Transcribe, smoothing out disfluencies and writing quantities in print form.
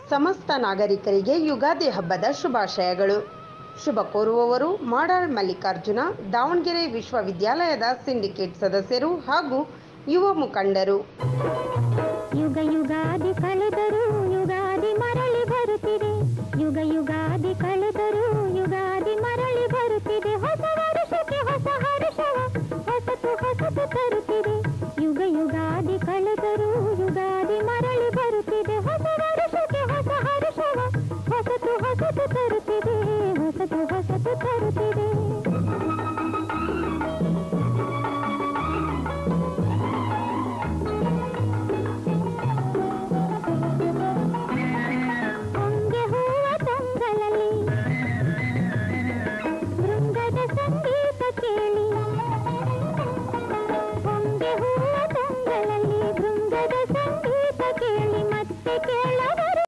ಸಮಸ್ತ ನಾಗರಿಕರಿಗೆ ಯುಗಾದಿ ಹಬ್ಬದ ಶುಭಾಶಯಗಳು. ಶುಭ ಕೋರುವವರು ಮಾಡಾಳ್ ಮಲ್ಲಿಕಾರ್ಜುನ, ದಾವಣಗೆರೆ ವಿಶ್ವವಿದ್ಯಾಲಯದ ಸಿಂಡಿಕೇಟ್ ಸದಸ್ಯರು ಹಾಗೂ ಯುವ ಮುಖಂಡರು. ಯುಗ ಯುಗಾದಿ ಕಳೆದರೂ ಯುಗಾದಿ ಮರಳಿ ಬರುತ್ತಿದೆ, ಯುಗ ಯುಗಾದಿ ಕಳೆದರೂ ಯುಗಾದಿ ಮರಳಿ ಬರುತ್ತಿದೆ. ಹೊಸ ವರ್ಷಕ್ಕೆ ಹೊಸ ಹರ್ಷವ ಹೊಸತು ಹೊಸತು ತರುತ್ತಿದೆ. ಯುಗ ಯುಗಾದಿ